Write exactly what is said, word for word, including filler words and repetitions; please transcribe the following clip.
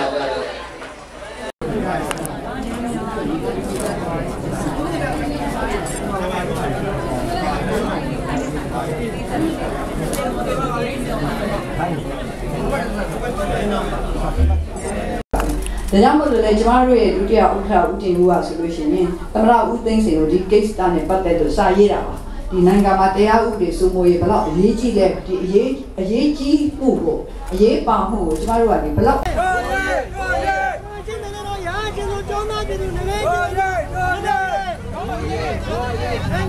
ဒါကြောင့်မို့လို့လေကျမတို့ရဲ့ဒုတိယဥက္ကဋ္ဌဦးတင်ဦးကဆိုလို့ရှိရင်သမရဦးသိန်းစိန်ကိုဒီ case တာနဲ့ပတ်သက်လို့စာရေးတာပါဒီနိုင်ငံမှာတရားဥပဒေစိုးမိုးရေးဘယ်လောက်အရေးကြီးလဲဒီအရေးအရေးကြီးမှုကိုအရေးပါမှုကိုကျမတို့ကဒီဘယ်လောက် Hey!